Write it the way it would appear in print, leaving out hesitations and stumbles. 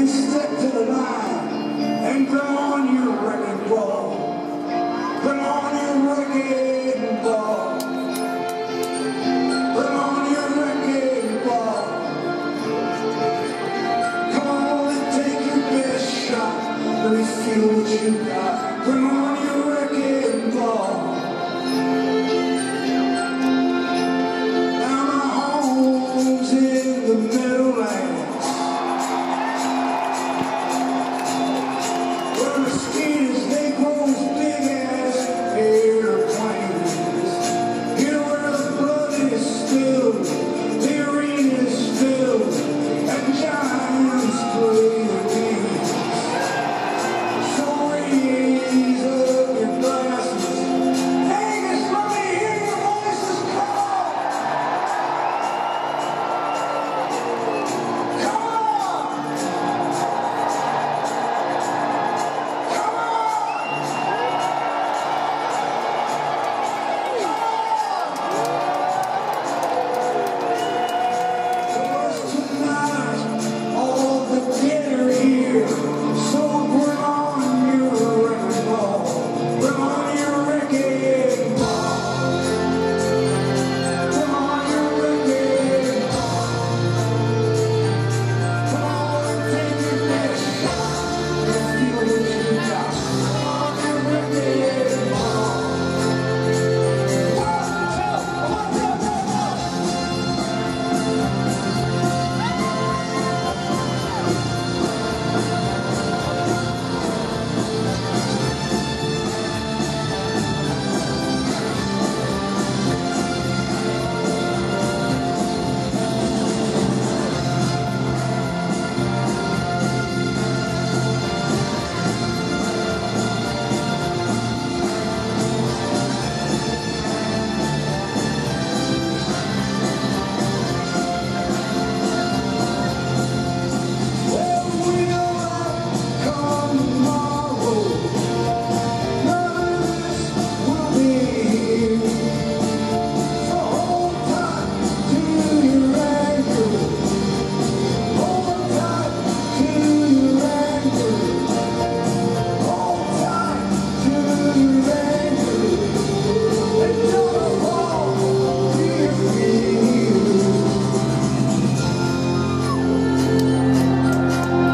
step to the line and put on your wrecking ball. Put on your wrecking ball. Put on your wrecking ball. Come on and take your best shot. Let me feel what you got. Put on your wrecking ball. Now my home's in the Meadowlands. Where the skin